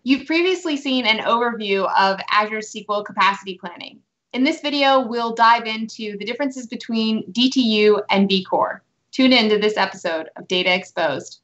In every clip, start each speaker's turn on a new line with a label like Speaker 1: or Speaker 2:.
Speaker 1: You've previously seen an overview of Azure SQL capacity planning. In this video, we'll dive into the differences between DTU and vCore. Tune in to this episode of Data Exposed.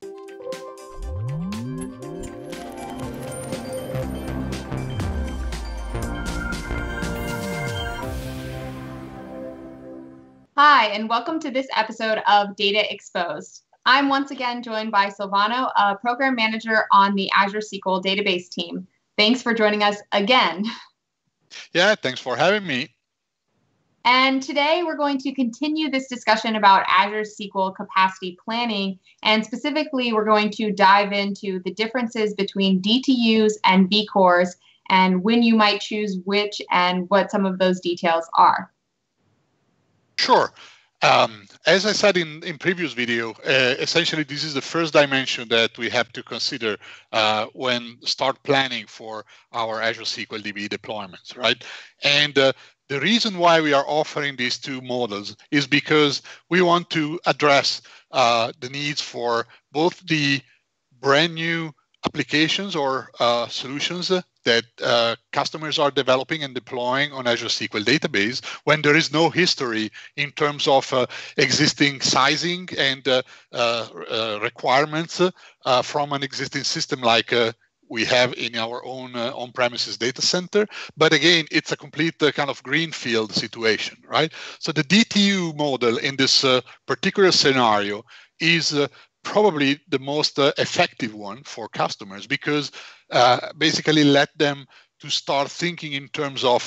Speaker 1: Hi, and welcome to this episode of Data Exposed. I'm once again joined by Silvano, a program manager on the Azure SQL database team. Thanks for joining us again.
Speaker 2: Yeah, thanks for having me.
Speaker 1: And today we're going to continue this discussion about Azure SQL capacity planning, and specifically we're going to dive into the differences between DTUs and vCores and when you might choose which and what some of those details are.
Speaker 2: Sure. As I said in previous video, essentially this is the first dimension that we have to consider when start planning for our Azure SQL DB deployments, right? And the reason why we are offering these two models is because we want to address the needs for both the brand new applications or solutions that customers are developing and deploying on Azure SQL database when there is no history in terms of existing sizing and requirements from an existing system like we have in our own on-premises data center. But again, it's a complete kind of greenfield situation, right? So the DTU model in this particular scenario is probably the most effective one for customers because basically let them to start thinking in terms of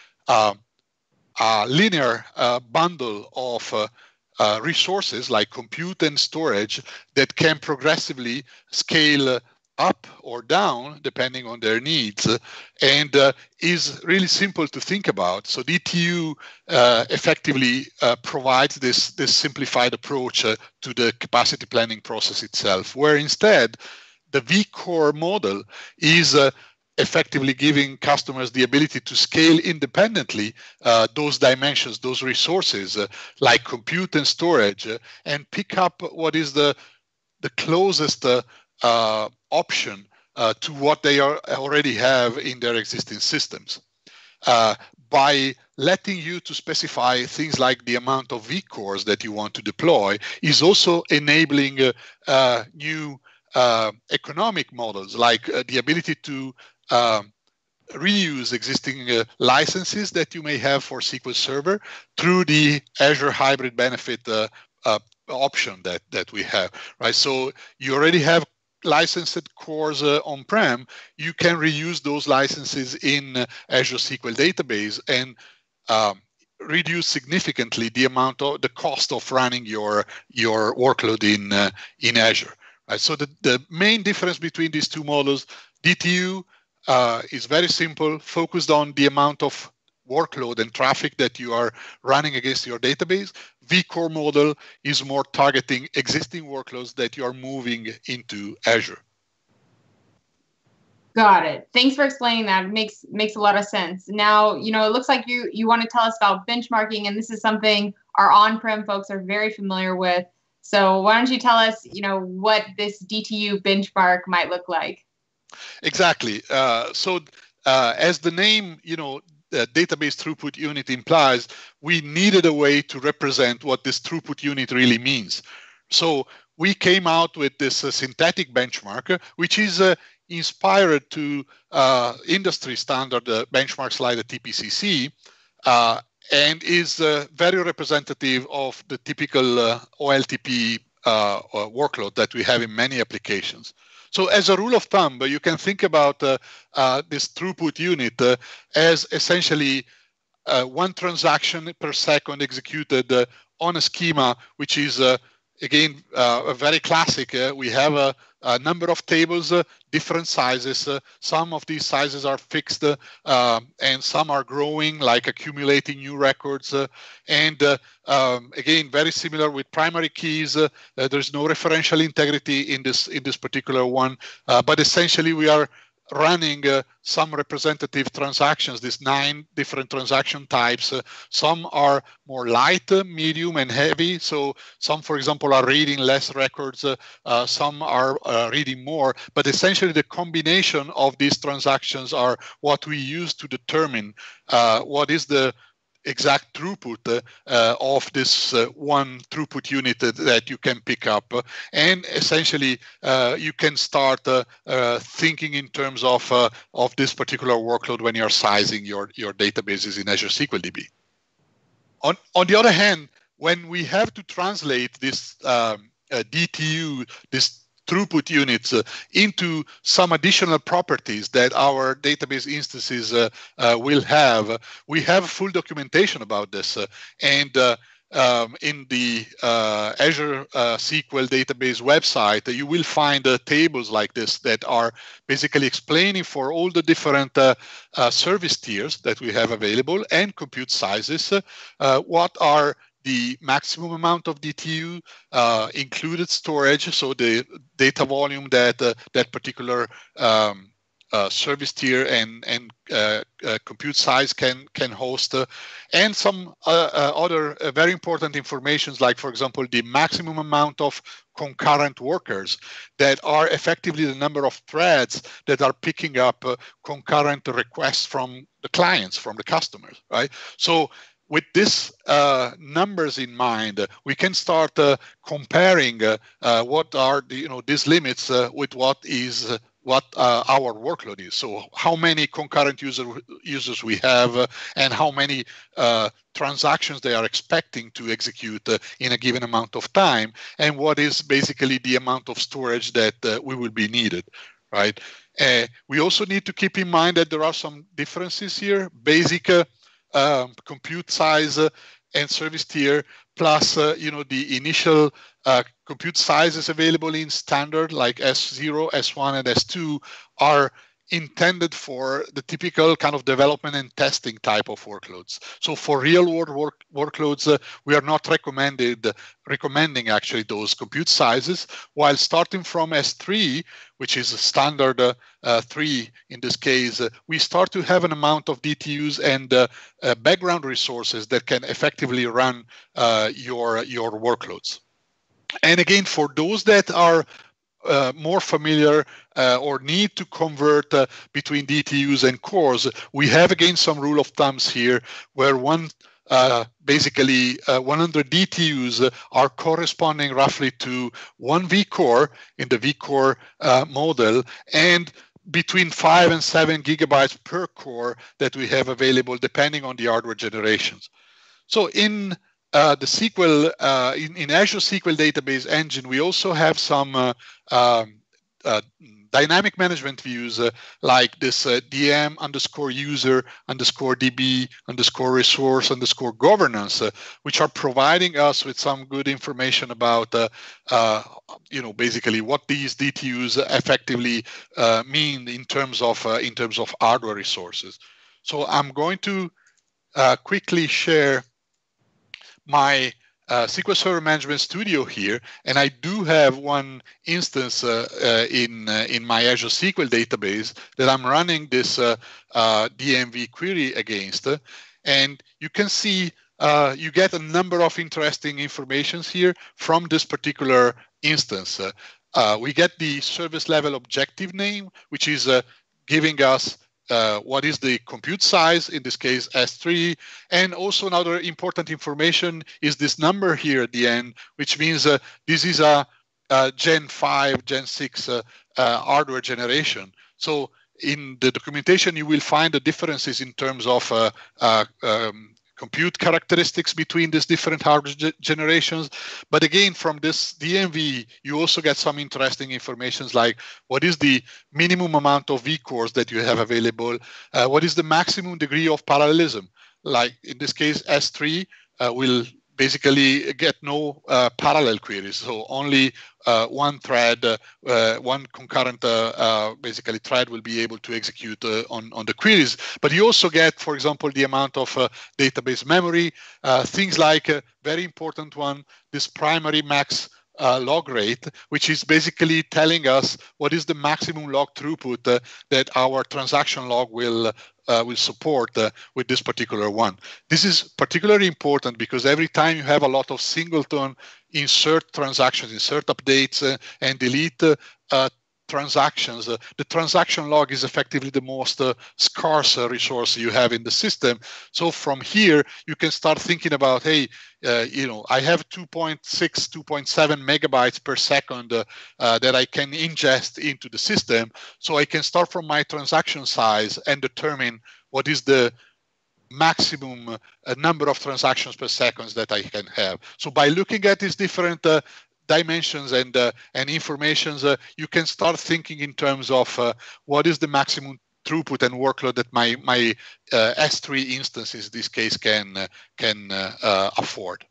Speaker 2: a linear bundle of resources like compute and storage that can progressively scale up or down depending on their needs and is really simple to think about. So DTU effectively provides this simplified approach to the capacity planning process itself, where instead the vCore model is effectively giving customers the ability to scale independently those dimensions, those resources like compute and storage and pick up what is the closest option to what they already have in their existing systems. By letting you to specify things like the amount of vCores that you want to deploy is also enabling new economic models like the ability to reuse existing licenses that you may have for SQL Server through the Azure Hybrid Benefit option that we have, right? So you already have licensed cores on-prem, you can reuse those licenses in Azure SQL database and reduce significantly the cost of running your workload in Azure. Right? So the main difference between these two models, DTU is very simple, focused on the amount of workload and traffic that you are running against your database. vCore model is more targeting existing workloads that you are moving into Azure.
Speaker 1: Got it. Thanks for explaining that. It makes a lot of sense. Now, it looks like you want to tell us about benchmarking, and this is something our on-prem folks are very familiar with. So why don't you tell us, what this DTU benchmark might look like?
Speaker 2: Exactly. So as the name, the database throughput unit implies, we needed a way to represent what this throughput unit really means. So we came out with this synthetic benchmark, which is inspired to industry standard benchmarks like the TPCC, and is very representative of the typical OLTP workload that we have in many applications. So as a rule of thumb, you can think about this throughput unit as essentially one transaction per second executed on a schema, which is, again, a very classic. We have a number of tables, different sizes. Some of these sizes are fixed and some are growing, like accumulating new records. Again, very similar with primary keys. There's no referential integrity in this particular one, but essentially we are running some representative transactions, these 9 different transaction types. Some are more light, medium, and heavy. So some, for example, are reading less records. Some are reading more. But essentially, the combination of these transactions are what we use to determine what is the exact throughput of this one throughput unit that you can pick up. And essentially, you can start thinking in terms of this particular workload when you're sizing your databases in Azure SQL DB. On the other hand, when we have to translate this DTU, this throughput units into some additional properties that our database instances will have. We have full documentation about this. In the Azure SQL database website, you will find tables like this that are basically explaining for all the different service tiers that we have available and compute sizes, what are the maximum amount of DTU, included storage, so the data volume that that particular service tier and compute size can host, and some other very important informations, like, for example, the maximum amount of concurrent workers that are effectively the number of threads that are picking up concurrent requests from the clients, from the customers, right? So with these numbers in mind, we can start comparing what are these limits with what our workload is. So how many concurrent users we have, and how many transactions they are expecting to execute in a given amount of time, and what is basically the amount of storage that we will be needed, right? We also need to keep in mind that there are some differences here. Basic compute size and service tier, plus the initial compute sizes available in standard, like S0, S1, and S2, are intended for the typical kind of development and testing type of workloads. So for real-world workloads, we are not recommending actually those compute sizes, while starting from S3, which is a standard 3 in this case, we start to have an amount of DTUs and background resources that can effectively run your workloads. And again, for those that are more familiar or need to convert between DTUs and cores, we have again some rule of thumbs here, where basically 100 DTUs are corresponding roughly to 1 vCore in the vCore model, and between 5 and 7 gigabytes per core that we have available depending on the hardware generations. So in the SQL, in Azure SQL Database Engine, we also have some dynamic management views like this DM underscore user underscore DB underscore resource underscore governance, which are providing us with some good information about, basically what these DTUs effectively mean in terms of hardware resources. So I'm going to quickly share my SQL Server Management Studio here, and I do have one instance in my Azure SQL database that I'm running this DMV query against, and you can see you get a number of interesting informations here from this particular instance. We get the service level objective name, which is giving us what is the compute size, in this case S3, and also another important information is this number here at the end, which means this is a Gen 5, Gen 6 hardware generation. So in the documentation, you will find the differences in terms of compute characteristics between these different hardware generations. But again, from this DMV, you also get some interesting information like what is the minimum amount of vCores that you have available, what is the maximum degree of parallelism. Like in this case, S3 will basically get no parallel queries, so only one thread, one concurrent basically thread will be able to execute on the queries. But you also get, for example, the amount of database memory, things like very important one, this primary max log rate, which is basically telling us what is the maximum log throughput that our transaction log will support with this particular one. This is particularly important because every time you have a lot of singleton insert transactions, insert updates, and delete transactions, the transaction log is effectively the most scarce resource you have in the system. So from here, you can start thinking about, hey, I have 2.6, 2.7 megabytes per second that I can ingest into the system. So I can start from my transaction size and determine what is the maximum number of transactions per second that I can have. So by looking at these different dimensions and informations, you can start thinking in terms of what is the maximum throughput and workload that my S3 instances, in this case, can afford.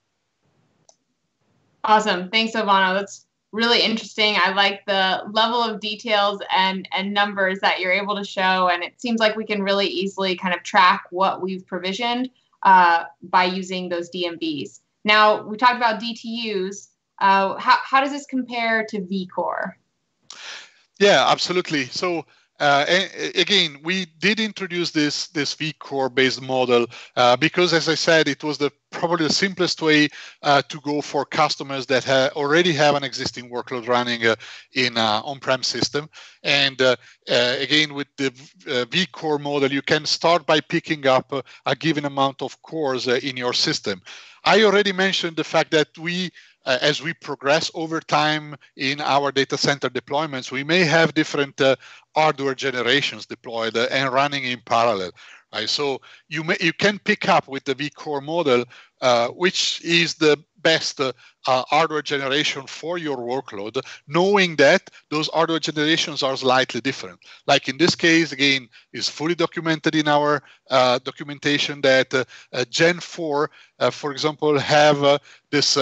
Speaker 1: Awesome. Thanks, Silvano. That's really interesting. I like the level of details and numbers that you're able to show, and it seems like we can really easily kind of track what we've provisioned by using those DMBs. Now, we talked about DTUs. How does this compare to vCore?
Speaker 2: Yeah, absolutely. So again, we did introduce this vCore based model because, as I said, it was probably the simplest way to go for customers that already have an existing workload running in an on-prem system. And again, with the vCore model, you can start by picking up a given amount of cores in your system. I already mentioned the fact that as we progress over time in our data center deployments, we may have different hardware generations deployed and running in parallel. Right? So you can pick up with the vCore model, which is the best hardware generation for your workload, knowing that those hardware generations are slightly different. Like in this case, again, is fully documented in our documentation that Gen 4, for example, have this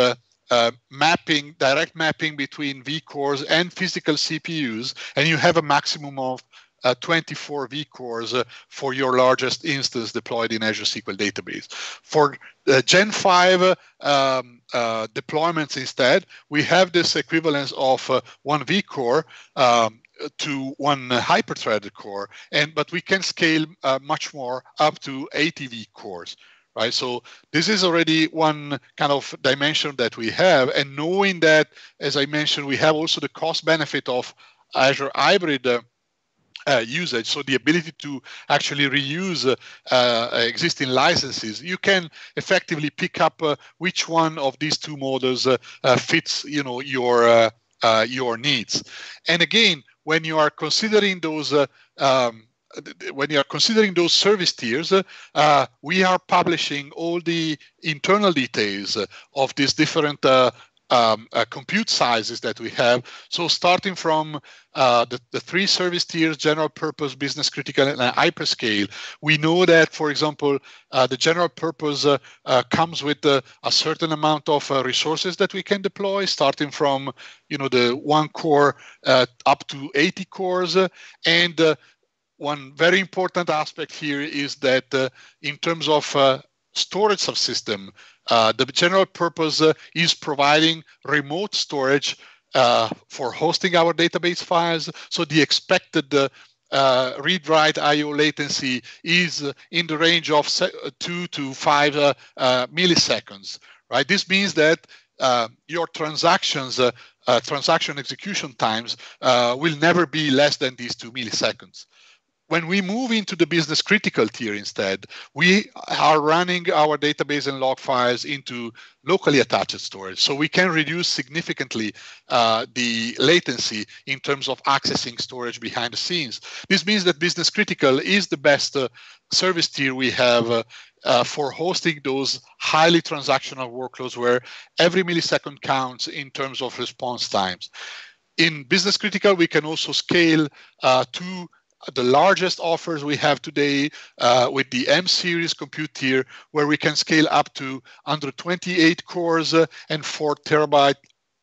Speaker 2: direct mapping between vCores and physical CPUs, and you have a maximum of 24 vCores for your largest instance deployed in Azure SQL Database. For Gen 5 deployments instead, we have this equivalence of one vCore to one hyper-threaded core, but we can scale much more up to 80 vCores. Right, so this is already one kind of dimension that we have, and knowing that, as I mentioned, we have also the cost benefit of Azure hybrid usage, so the ability to actually reuse existing licenses, you can effectively pick up which one of these two models fits, your needs. And again, when you are considering those. When you are considering those service tiers, we are publishing all the internal details of these different compute sizes that we have. So starting from the three service tiers, general purpose, business critical, and hyperscale, we know that, for example, the general purpose comes with a certain amount of resources that we can deploy, starting from the 1 core up to 80 cores, and one very important aspect here is that in terms of storage subsystem, the general purpose is providing remote storage for hosting our database files. So the expected read-write I/O latency is in the range of 2 to 5 milliseconds. Right? This means that your transaction execution times will never be less than these 2 milliseconds. When we move into the business critical tier instead, we are running our database and log files into locally attached storage. So we can reduce significantly the latency in terms of accessing storage behind the scenes. This means that business critical is the best service tier we have for hosting those highly transactional workloads where every millisecond counts in terms of response times. In business critical, we can also scale to the largest offers we have today with the M-series compute tier, where we can scale up to 128 cores and 4 terabyte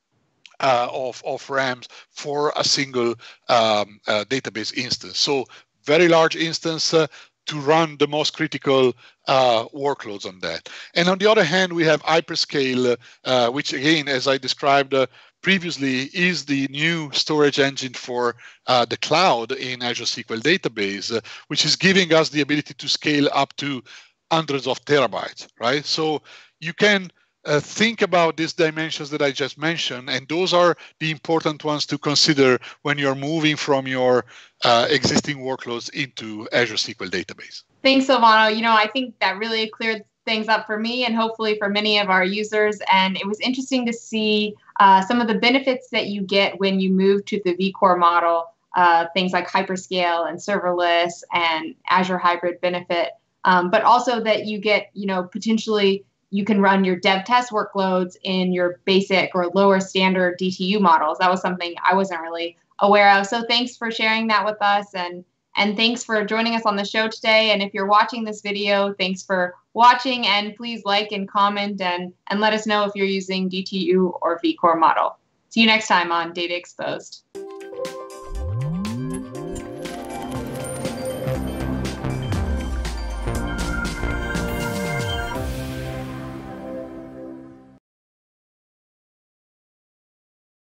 Speaker 2: of RAMs for a single database instance. So very large instance to run the most critical workloads on that. And on the other hand, we have hyperscale, which again, as I described previously is the new storage engine for the cloud in Azure SQL Database, which is giving us the ability to scale up to hundreds of terabytes, right? So you can think about these dimensions that I just mentioned, and those are the important ones to consider when you're moving from your existing workloads into Azure SQL Database.
Speaker 1: Thanks, Silvano. I think that really cleared things up for me and hopefully for many of our users. And it was interesting to see some of the benefits that you get when you move to the vCore model, things like hyperscale and serverless and Azure hybrid benefit, but also that you get, potentially you can run your dev test workloads in your basic or lower standard DTU models. That was something I wasn't really aware of. So thanks for sharing that with us, and thanks for joining us on the show today. And if you're watching this video, thanks for watching, and please like and comment and let us know if you're using DTU or vCore model. See you next time on Data Exposed.